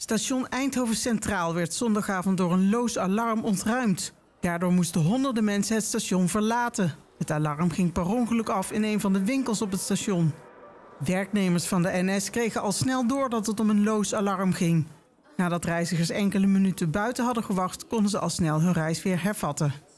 Station Eindhoven Centraal werd zondagavond door een loos alarm ontruimd. Daardoor moesten honderden mensen het station verlaten. Het alarm ging per ongeluk af in een van de winkels op het station. Werknemers van de NS kregen al snel door dat het om een loos alarm ging. Nadat reizigers enkele minuten buiten hadden gewacht, konden ze al snel hun reis weer hervatten.